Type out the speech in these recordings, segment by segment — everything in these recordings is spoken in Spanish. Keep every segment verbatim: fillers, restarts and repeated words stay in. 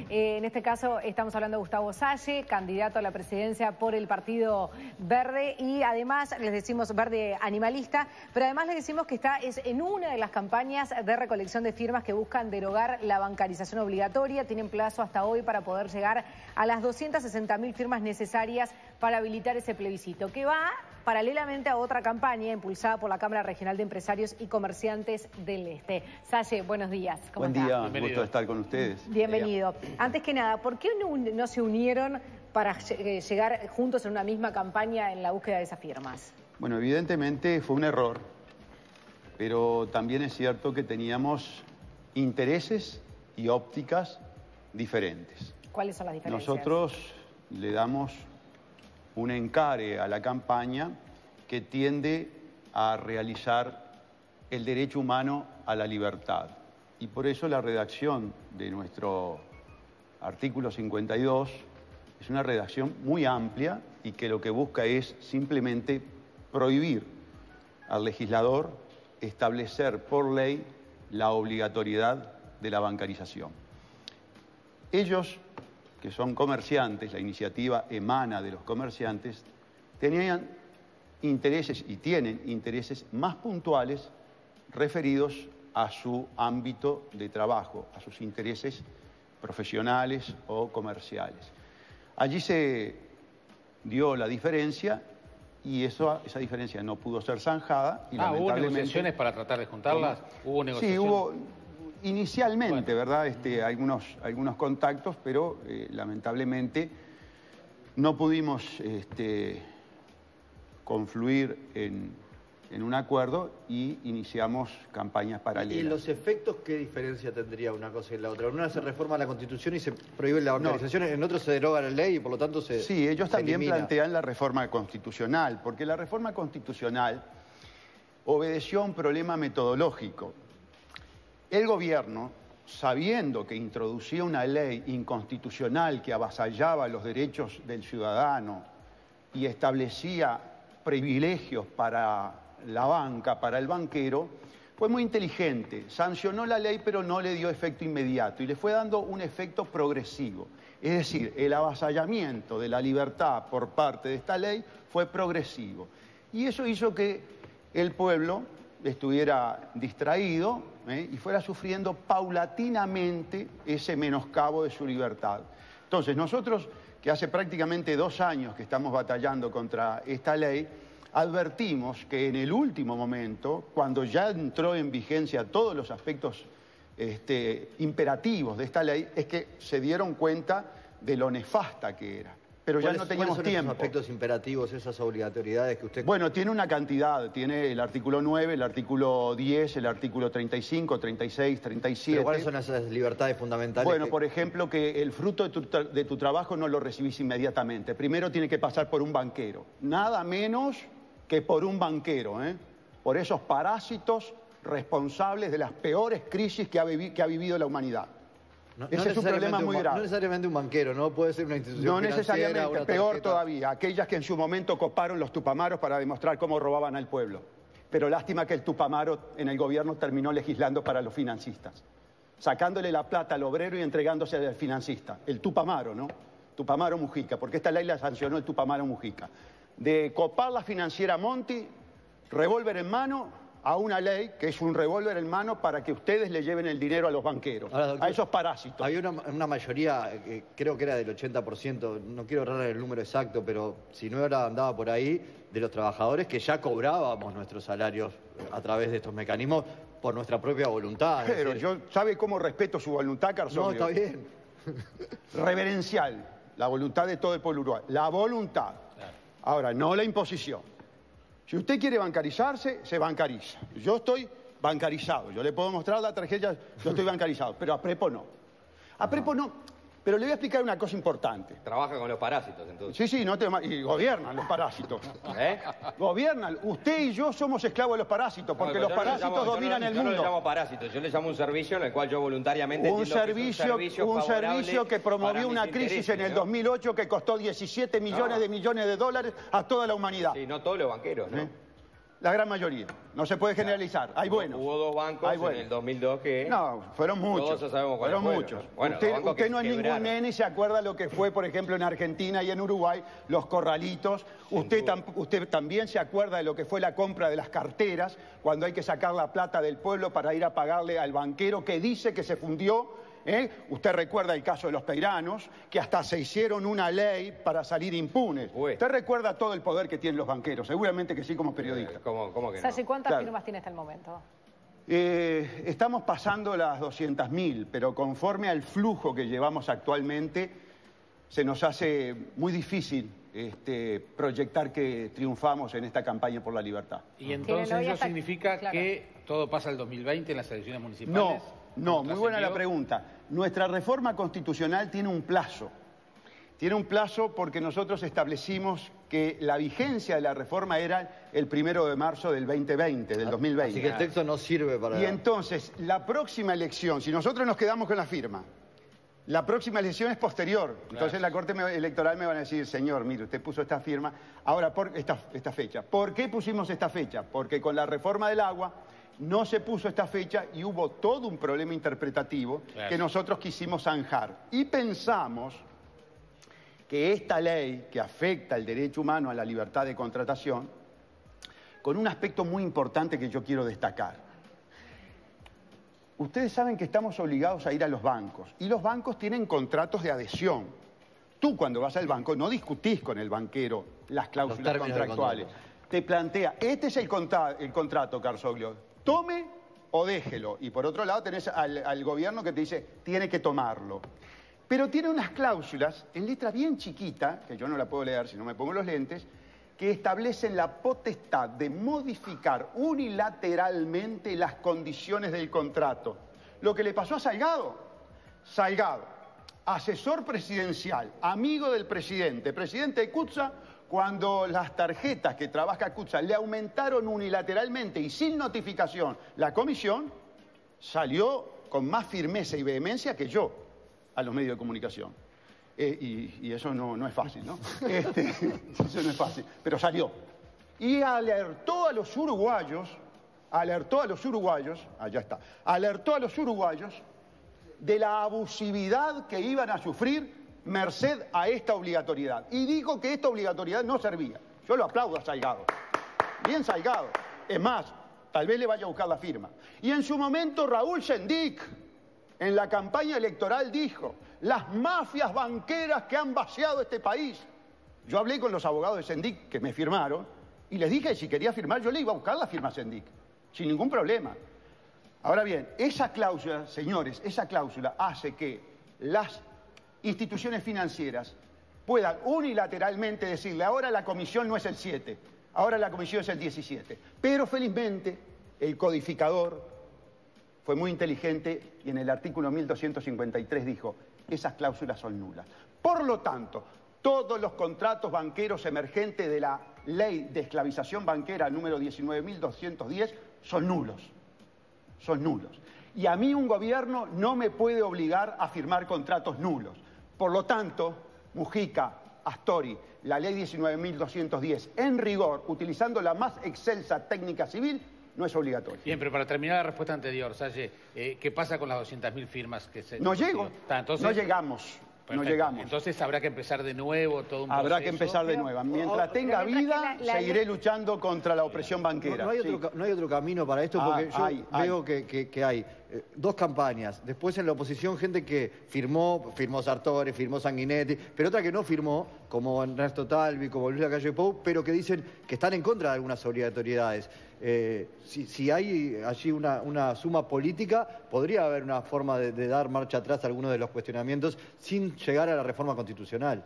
Eh, en este caso estamos hablando de Gustavo Salle, candidato a la presidencia por el Partido Verde, y además les decimos verde animalista, pero además les decimos que está es en una de las campañas de recolección de firmas que buscan derogar la bancarización obligatoria. Tienen plazo hasta hoy para poder llegar a las doscientas sesenta mil firmas necesarias para habilitar ese plebiscito, que va paralelamente a otra campaña impulsada por la Cámara Regional de Empresarios y Comerciantes del Este. Salle, buenos días. ¿Cómo Buen está? día, Bienvenido. gusto de estar con ustedes. Bienvenido. Antes que nada, ¿por qué no, no se unieron para llegar juntos en una misma campaña en la búsqueda de esas firmas? Bueno, evidentemente fue un error, pero también es cierto que teníamos intereses y ópticas diferentes. ¿Cuáles son las diferencias? Nosotros le damos un encare a la campaña que tiende a realizar el derecho humano a la libertad. Y por eso la redacción de nuestro artículo cincuenta y dos es una redacción muy amplia y que lo que busca es simplemente prohibir al legislador establecer por ley la obligatoriedad de la bancarización. Ellos, que son comerciantes, la iniciativa emana de los comerciantes, tenían intereses y tienen intereses más puntuales referidos a su ámbito de trabajo, a sus intereses profesionales o comerciales. Allí se dio la diferencia y eso, esa diferencia no pudo ser zanjada. Y ah, lamentablemente, ¿hubo negociaciones para tratar de juntarlas? ¿Hubo negociaciones? Sí, hubo inicialmente, bueno. ¿verdad? Este, algunos, algunos contactos, pero eh, lamentablemente no pudimos este, confluir en, en un acuerdo y iniciamos campañas paralelas. ¿Y los efectos qué diferencia tendría una cosa y la otra? En una se reforma la Constitución y se prohíbe la bancarización, no. En otro se deroga la ley y por lo tanto se Sí, ellos se también elimina. plantean la reforma constitucional, porque la reforma constitucional obedeció a un problema metodológico. El gobierno, sabiendo que introducía una ley inconstitucional que avasallaba los derechos del ciudadano y establecía privilegios para la banca, para el banquero, fue muy inteligente. Sancionó la ley, pero no le dio efecto inmediato y le fue dando un efecto progresivo. Es decir, el avasallamiento de la libertad por parte de esta ley fue progresivo. Y eso hizo que el pueblo estuviera distraído ¿eh? y fuera sufriendo paulatinamente ese menoscabo de su libertad. Entonces, nosotros, que hace prácticamente dos años que estamos batallando contra esta ley, advertimos que en el último momento, cuando ya entró en vigencia todos los aspectos este, imperativos de esta ley, es que se dieron cuenta de lo nefasta que era. Pero ya no teníamos ¿cuáles son tiempo. esos aspectos imperativos, esas obligatoriedades que usted... Bueno, tiene una cantidad, tiene el artículo nueve, el artículo diez, el artículo treinta y cinco, treinta y seis, treinta y siete. ¿Pero cuáles son esas libertades fundamentales? Bueno, que... por ejemplo, que el fruto de tu, de tu trabajo no lo recibís inmediatamente. Primero tiene que pasar por un banquero. Nada menos que por un banquero, ¿eh? Por esos parásitos responsables de las peores crisis que ha, vivi que ha vivido la humanidad. No, Ese no es un problema muy un, grave. No necesariamente un banquero, ¿no? Puede ser una institución No necesariamente, una peor tarjeta. todavía, aquellas que en su momento coparon los tupamaros para demostrar cómo robaban al pueblo. Pero lástima que el tupamaro en el gobierno terminó legislando para los financistas, sacándole la plata al obrero y entregándose al financista. El tupamaro, ¿no? Tupamaro Mujica, porque esta ley la sancionó el tupamaro Mujica. De copar la financiera Monti, revólver en mano, a una ley que es un revólver en mano para que ustedes le lleven el dinero a los banqueros, Ahora, doctor, a esos parásitos. Había una, una mayoría, eh, creo que era del ochenta por ciento, no quiero errar el número exacto, pero si no era, andaba por ahí, de los trabajadores que ya cobrábamos nuestros salarios a través de estos mecanismos por nuestra propia voluntad. Pero decir, yo, ¿sabe cómo respeto su voluntad, Carzón? No, está bien. Reverencial, la voluntad de todo el pueblo uruguayo. La voluntad. Ahora, no la imposición. Si usted quiere bancarizarse, se bancariza. Yo estoy bancarizado. Yo le puedo mostrar la tarjeta, yo estoy bancarizado. Pero a Prepo no. A Prepo no. Pero le voy a explicar una cosa importante. Trabaja con los parásitos, entonces. Sí, sí, no te... y gobiernan los parásitos. ¿Eh? Gobiernan. Usted y yo somos esclavos de los parásitos, porque No, los yo no le parásitos llamo- yo dominan no- el Yo no mundo. le llamo parásitos, yo le llamo un servicio en el cual yo voluntariamente Un entiendo que es servicio, servicio un favorable servicio que para promovió mis una crisis intereses, en el ¿no? dos mil ocho que costó diecisiete millones No. de millones de dólares a toda la humanidad. Sí, no todos los banqueros, ¿no? ¿Eh? La gran mayoría. no se puede generalizar. Hay buenos. Hubo dos bancos Hay buenos. en el dos mil dos que... No, fueron muchos. Todos ya sabemos cuáles fueron fueron. muchos. Bueno, usted los bancos usted que no es ningún quebraron. nene y se acuerda lo que fue, por ejemplo, en Argentina y en Uruguay, los corralitos. Usted, tam- usted también se acuerda de lo que fue la compra de las carteras, cuando hay que sacar la plata del pueblo para ir a pagarle al banquero que dice que se fundió. ¿Eh? Usted recuerda el caso de los peiranos, que hasta se hicieron una ley para salir impunes. Uy. Usted recuerda todo el poder que tienen los banqueros, seguramente que sí como periodista. Eh, ¿Cómo, cómo que no? Sashi, ¿cuántas Claro. firmas tiene hasta el momento? Eh, estamos pasando las doscientas mil, pero conforme al flujo que llevamos actualmente, se nos hace muy difícil este, proyectar que triunfamos en esta campaña por la libertad. Y entonces hoy eso hasta- significa claro. que todo pasa el dos mil veinte en las elecciones No, municipales. no, muy buena la ¿Trascendió? pregunta. Nuestra reforma constitucional tiene un plazo. Tiene un plazo porque nosotros establecimos que la vigencia de la reforma era el primero de marzo del veinte veinte, del dos mil veinte. Así que el texto no sirve para... Y entonces, la próxima elección, si nosotros nos quedamos con la firma, la próxima elección es posterior. Entonces la Corte me- Electoral me van a decir, señor, mire, usted puso esta firma, ahora, por esta, esta fecha. ¿Por qué pusimos esta fecha? Porque con la reforma del agua no se puso esta fecha y hubo todo un problema interpretativo Claro. que nosotros quisimos zanjar. Y pensamos que esta ley, que afecta el derecho humano a la libertad de contratación, con un aspecto muy importante que yo quiero destacar. Ustedes saben que estamos obligados a ir a los bancos y los bancos tienen contratos de adhesión. Tú cuando vas al banco no discutís con el banquero las cláusulas términos del contractuales. contrato. Te plantea, este es el, contra- el contrato, Carzoglio, tome o déjelo. Y por otro lado tenés al, al gobierno que te dice, tiene que tomarlo. Pero tiene unas cláusulas en letra bien chiquita, que yo no la puedo leer si no me pongo los lentes, que establecen la potestad de modificar unilateralmente las condiciones del contrato. Lo que le pasó a Salgado. Salgado, asesor presidencial, amigo del presidente, presidente de CUTSA, cuando las tarjetas que trabaja CUTSA le aumentaron unilateralmente y sin notificación la comisión, salió con más firmeza y vehemencia que yo a los medios de comunicación. Eh, y, y eso no, no es fácil, ¿no? Este, eso no es fácil, pero salió. Y alertó a los uruguayos, alertó a los uruguayos, allá está, alertó a los uruguayos de la abusividad que iban a sufrir merced a esta obligatoriedad. Y dijo que esta obligatoriedad no servía. Yo lo aplaudo a Salgado. Bien Salgado. Es más, tal vez le vaya a buscar la firma. Y en su momento Raúl Sendic, en la campaña electoral, dijo, las mafias banqueras que han vaciado este país. Yo hablé con los abogados de Sendic que me firmaron y les dije que si quería firmar yo le iba a buscar la firma a Sendic, sin ningún problema. Ahora bien, esa cláusula, señores, esa cláusula hace que las instituciones financieras puedan unilateralmente decirle, ahora la comisión no es el siete, ahora la comisión es el diecisiete. Pero felizmente el codificador fue muy inteligente y en el artículo mil doscientos cincuenta y tres dijo, esas cláusulas son nulas. Por lo tanto, todos los contratos banqueros emergentes de la ley de esclavización banquera número diecinueve mil doscientos diez son nulos. Son nulos. Y a mí un gobierno no me puede obligar a firmar contratos nulos. Por lo tanto, Mujica, Astori, la ley diecinueve mil doscientos diez, en rigor, utilizando la más excelsa técnica civil, no es obligatorio. Bien, pero para terminar la respuesta anterior, Salle, eh, ¿qué pasa con las doscientas mil firmas que se... No llego, Está, entonces- no llegamos, Perfecto. no llegamos. Entonces habrá que empezar de nuevo todo un Habrá proceso. que empezar de Pero- nuevo. Mientras pero tenga mientras vida, que la- la seguiré ley- luchando contra la opresión No, banquera. no hay Sí. otro, ca- no hay otro camino para esto Ah, porque yo hay, hay. veo que, que- que hay eh, dos campañas. Después en la oposición gente que firmó, firmó Sartori, firmó Sanguinetti, pero otra que no firmó, como Ernesto Talvi, como Luis Lacalle Pou, pero que dicen que están en contra de algunas obligatoriedades. Eh, si, si hay allí una, una suma política, podría haber una forma de, de dar marcha atrás a algunos de los cuestionamientos sin llegar a la reforma constitucional.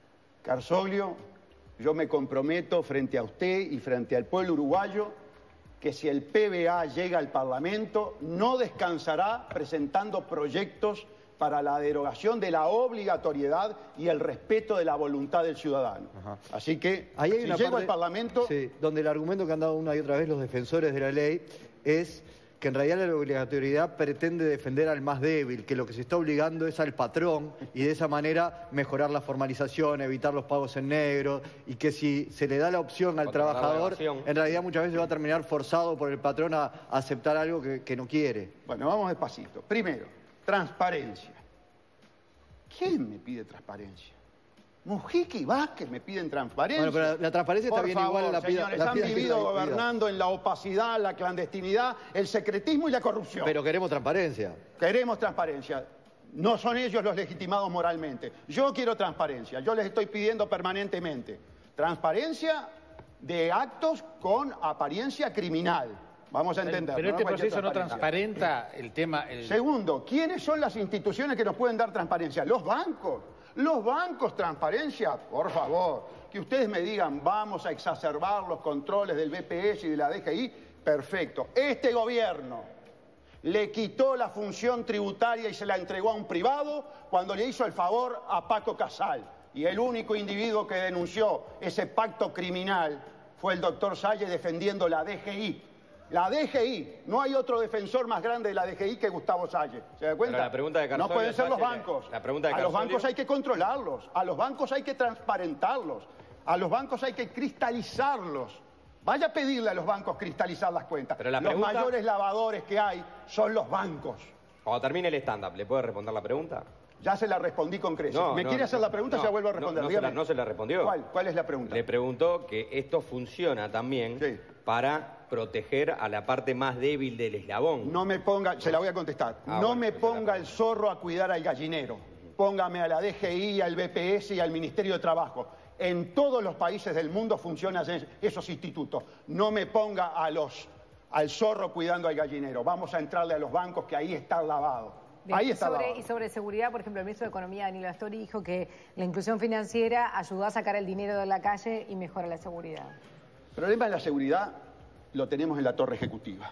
Carzoglio, yo me comprometo frente a usted y frente al pueblo uruguayo que si el P B A llega al Parlamento, no descansará presentando proyectos para la derogación de la obligatoriedad y el respeto de la voluntad del ciudadano. Ajá. Así que, Ahí hay si una llego parte- al Parlamento, Sí, donde el argumento que han dado una y otra vez los defensores de la ley es que en realidad la obligatoriedad pretende defender al más débil, que lo que se está obligando es al patrón y de esa manera mejorar la formalización, evitar los pagos en negro y que si se le da la opción al Controlar la trabajador, evasión. en realidad muchas veces va a terminar forzado por el patrón a, a aceptar algo que, que no quiere. Bueno, vamos despacito. Primero, transparencia. ¿Quién me pide transparencia? Mujica y Vázquez me piden transparencia. Bueno, pero la transparencia Por está bien favor, igual la pida, señores, la han pida- vivido la pida. gobernando en la opacidad, la clandestinidad, el secretismo y la corrupción. Pero queremos transparencia. Queremos transparencia. No son ellos los legitimados moralmente. Yo quiero transparencia. Yo les estoy pidiendo permanentemente transparencia de actos con apariencia criminal. Vamos a entender. Pero este Cualquier proceso no transparencia. transparenta el tema... el- Segundo, ¿quiénes son las instituciones que nos pueden dar transparencia? Los bancos. Los bancos, transparencia, por favor. Que ustedes me digan, vamos a exacerbar los controles del B P S y de la D G I, perfecto. Este gobierno le quitó la función tributaria y se la entregó a un privado cuando le hizo el favor a Paco Casal. Y el único individuo que denunció ese pacto criminal fue el doctor Salle defendiendo la D G I. La D G I, no hay otro defensor más grande de la D G I que Gustavo Salle. ¿Se da cuenta? Pero la pregunta de Carsolio, no pueden ser los Salle, bancos. la pregunta de a los Carsolio- bancos hay que controlarlos, a los bancos hay que transparentarlos, a los bancos hay que cristalizarlos. Vaya a pedirle a los bancos cristalizar las cuentas. Pero la los pregunta- mayores lavadores que hay son los bancos. Cuando termine el stand-up, ¿le puede responder la pregunta? Ya se la respondí con creces. No, ¿Me no, quiere hacer la no, pregunta? no, ya vuelvo a no, responder. no se la- Dígame. no se la respondió. ¿Cuál? ¿Cuál es la pregunta? Le preguntó que esto funciona también Sí. para proteger a la parte más débil del eslabón. No me ponga, se la voy a contestar, Ah, no bueno, me pues ponga la- el zorro a cuidar al gallinero. Póngame a la D G I, al B P S y al Ministerio de Trabajo. En todos los países del mundo funcionan esos institutos. No me ponga a los, al zorro cuidando al gallinero. Vamos a entrarle a los bancos que ahí está el lavado. Bien, Ahí y está sobre, lavado. y sobre seguridad, por ejemplo, el ministro de Economía, Danilo Astori, dijo que la inclusión financiera ayudó a sacar el dinero de la calle y mejora la seguridad. El problema de la seguridad lo tenemos en la torre ejecutiva.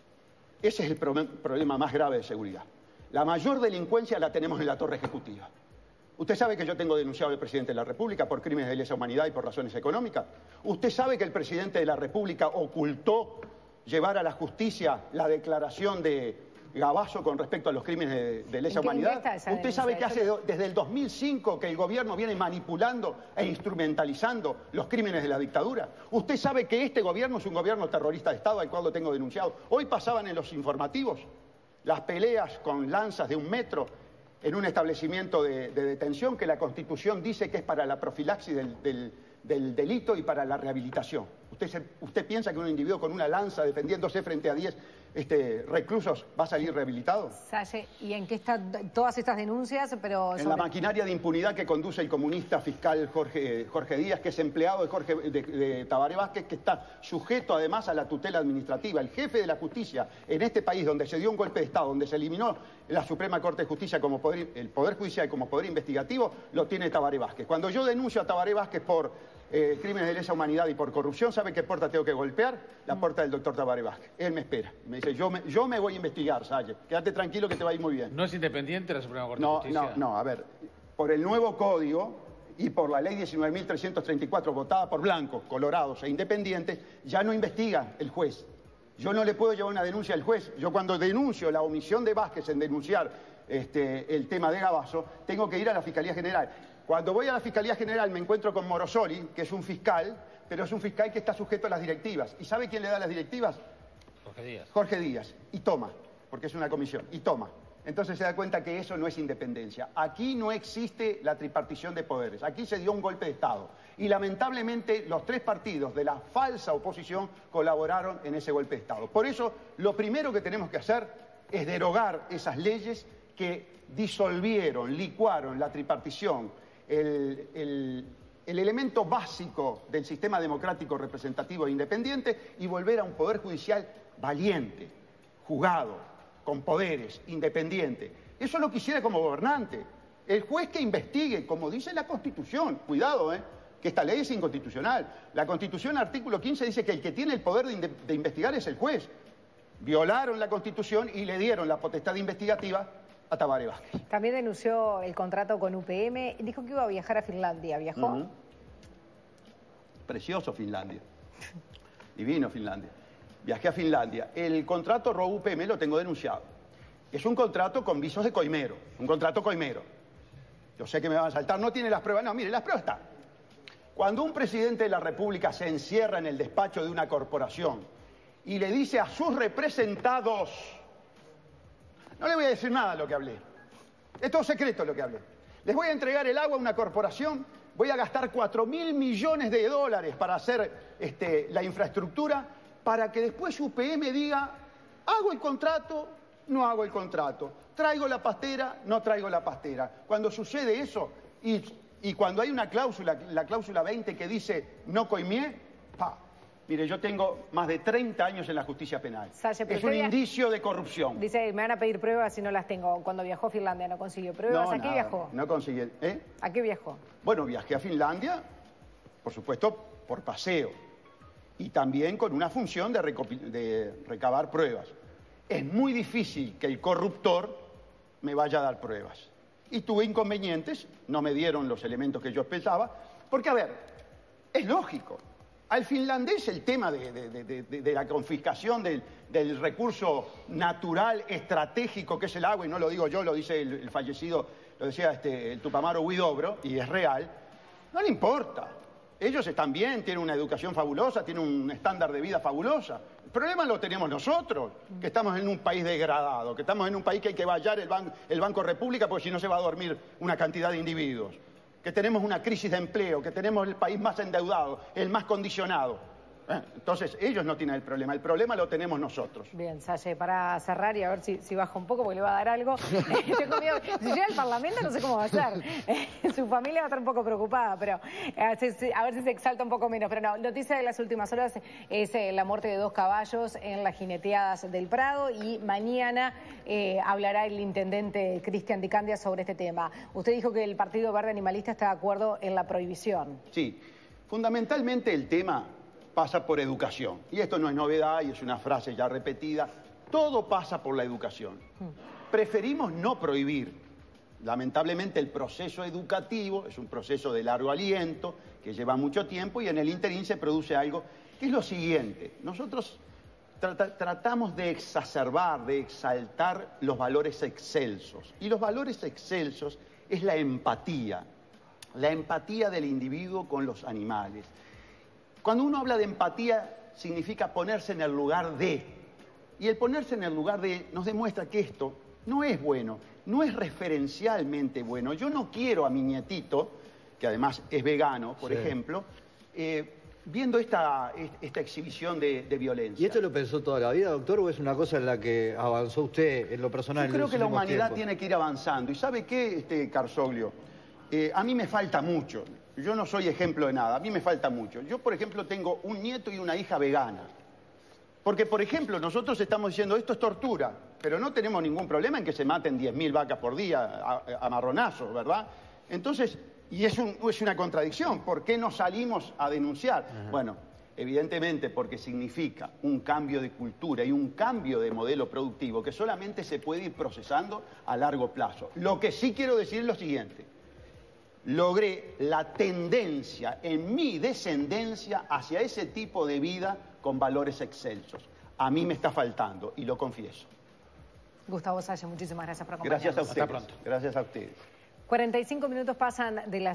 Ese es el pro- problema más grave de seguridad. La mayor delincuencia la tenemos en la torre ejecutiva. Usted sabe que yo tengo denunciado al presidente de la República por crímenes de lesa humanidad y por razones económicas. Usted sabe que el presidente de la República ocultó llevar a la justicia la declaración de Gabazo con respecto a los crímenes de, de lesa ¿En qué- en qué humanidad. está esa Usted sabe que denuncia? hace do- desde el dos mil cinco que el gobierno viene manipulando e instrumentalizando los crímenes de la dictadura. Usted sabe que este gobierno es un gobierno terrorista de Estado, al cual lo tengo denunciado. Hoy pasaban en los informativos las peleas con lanzas de un metro en un establecimiento de, de detención que la Constitución dice que es para la profilaxis del, del- del delito y para la rehabilitación. ¿Usted, se- ¿Usted piensa que un individuo con una lanza defendiéndose frente a diez este, reclusos va a salir rehabilitado? Salle, ¿y en qué están todas estas denuncias? Pero En sobre- la maquinaria de impunidad que conduce el comunista fiscal Jorge, Jorge Díaz, que es empleado de, Jorge, de, de Tabaré Vázquez, que está sujeto además a la tutela administrativa. El jefe de la justicia en este país, donde se dio un golpe de Estado, donde se eliminó la Suprema Corte de Justicia como poder, el Poder Judicial como poder investigativo, lo tiene Tabaré Vázquez. Cuando yo denuncio a Tabaré Vázquez por eh, crímenes de lesa humanidad y por corrupción, ¿sabe qué puerta tengo que golpear? La puerta del doctor Tabaré Vázquez. Él me espera. Me dice, yo me, yo me voy a investigar, Salle. Quédate tranquilo que te va a ir muy bien. ¿No es independiente la Suprema Corte de No, Justicia? no, no, a ver, por el nuevo código y por la ley diecinueve mil trescientos treinta y cuatro votada por blancos, colorados e independientes, ya no investiga el juez. Yo no le puedo llevar una denuncia al juez. Yo cuando denuncio la omisión de Vázquez en denunciar este, el tema de Gabazo, tengo que ir a la Fiscalía General. Cuando voy a la Fiscalía General me encuentro con Morosoli, que es un fiscal, pero es un fiscal que está sujeto a las directivas. ¿Y sabe quién le da las directivas? Jorge Díaz. Jorge Díaz, y toma, porque es una comisión, y toma. Entonces se da cuenta que eso no es independencia. Aquí no existe la tripartición de poderes, aquí se dio un golpe de Estado. Y lamentablemente los tres partidos de la falsa oposición colaboraron en ese golpe de Estado. Por eso lo primero que tenemos que hacer es derogar esas leyes que disolvieron, licuaron la tripartición, el, el, el elemento básico del sistema democrático representativo e independiente, y volver a un poder judicial valiente, juzgado, con poderes, independiente. Eso lo quisiera como gobernante. El juez que investigue, como dice la Constitución, cuidado, ¿eh? que esta ley es inconstitucional. La Constitución, artículo quince, dice que el que tiene el poder de, de investigar es el juez. Violaron la Constitución y le dieron la potestad investigativa a Tabaré Vázquez. También denunció el contrato con U P M, dijo que iba a viajar a Finlandia. ¿Viajó? Uh-huh. Precioso Finlandia. Divino Finlandia. viajé a Finlandia. El contrato R O U P M lo tengo denunciado. Es un contrato con visos de coimero, un contrato coimero. Yo sé que me van a saltar, no tiene las pruebas. No, mire, las pruebas están. Cuando un presidente de la República se encierra en el despacho de una corporación y le dice a sus representados, no le voy a decir nada de lo que hablé, es todo secreto lo que hablé, les voy a entregar el agua a una corporación, voy a gastar cuatro mil millones de dólares para hacer este, la infraestructura, para que después U P M diga, hago el contrato, no hago el contrato, traigo la pastera, no traigo la pastera. Cuando sucede eso, y, y cuando hay una cláusula, la cláusula veinte que dice no coimié, pa. Mire, yo tengo más de treinta años en la justicia penal. Salle, es un via... indicio de corrupción. Dice, me van a pedir pruebas si no las tengo. Cuando viajó a Finlandia no consiguió pruebas. No, ¿A qué nada, viajó? No conseguí. ¿Eh? ¿A qué viajó? Bueno, viajé a Finlandia, por supuesto, por paseo. Y también con una función de, de recabar pruebas. Es muy difícil que el corruptor me vaya a dar pruebas. Y tuve inconvenientes, no me dieron los elementos que yo pensaba, porque, a ver, es lógico. Al finlandés el tema de, de, de, de, de la confiscación del, del recurso natural estratégico que es el agua, y no lo digo yo, lo dice el, el fallecido, lo decía este, el Tupamaro Huidobro, y es real, no le importa. Ellos están bien, tienen una educación fabulosa, tienen un estándar de vida fabulosa. El problema lo tenemos nosotros, que estamos en un país degradado, que estamos en un país que hay que vallar el, ban el Banco República porque si no se va a dormir una cantidad de individuos. Que tenemos una crisis de empleo, que tenemos el país más endeudado, el más condicionado. ¿Eh? Entonces, ellos no tienen el problema, el problema lo tenemos nosotros. Bien, Salle, para cerrar y a ver si, si baja un poco porque le va a dar algo. Tengo miedo. Si llega al Parlamento no sé cómo va a ser. Su familia va a estar un poco preocupada, pero a ver si se exalta un poco menos. Pero no, noticia de las últimas horas es eh, la muerte de dos caballos en las jineteadas del Prado y mañana eh, hablará el intendente Cristian Di Candia sobre este tema. Usted dijo que el Partido Verde Animalista está de acuerdo en la prohibición. Sí, fundamentalmente el tema pasa por educación. Y esto no es novedad y es una frase ya repetida. Todo pasa por la educación. Preferimos no prohibir. Lamentablemente el proceso educativo es un proceso de largo aliento, que lleva mucho tiempo y en el interín se produce algo que es lo siguiente. Nosotros tra tratamos de exacerbar, de exaltar los valores excelsos. Y los valores excelsos es la empatía. La empatía del individuo con los animales. Cuando uno habla de empatía, significa ponerse en el lugar de. Y el ponerse en el lugar de nos demuestra que esto no es bueno, no es referencialmente bueno. Yo no quiero a mi nietito, que además es vegano, por sí. ejemplo, eh, viendo esta, esta exhibición de, de violencia. ¿Y esto lo pensó toda la vida, doctor, o es una cosa en la que avanzó usted en lo personal? Yo creo que la humanidad tiempos? tiene que ir avanzando. ¿Y sabe qué, este, Carzoglio? Eh, a mí me falta mucho. Yo no soy ejemplo de nada, a mí me falta mucho. Yo, por ejemplo, tengo un nieto y una hija vegana. Porque, por ejemplo, nosotros estamos diciendo esto es tortura, pero no tenemos ningún problema en que se maten diez mil vacas por día a, a marronazos, ¿verdad? Entonces, y es, un, es una contradicción, ¿por qué no salimos a denunciar? Ajá. Bueno, evidentemente porque significa un cambio de cultura y un cambio de modelo productivo que solamente se puede ir procesando a largo plazo. Lo que sí quiero decir es lo siguiente. Logré la tendencia en mi descendencia hacia ese tipo de vida con valores excelsos. A mí me está faltando y lo confieso. Gustavo Salle, muchísimas gracias por acompañarnos. Gracias a ustedes. Hasta pronto. Gracias a ustedes. cuarenta y cinco minutos pasan de las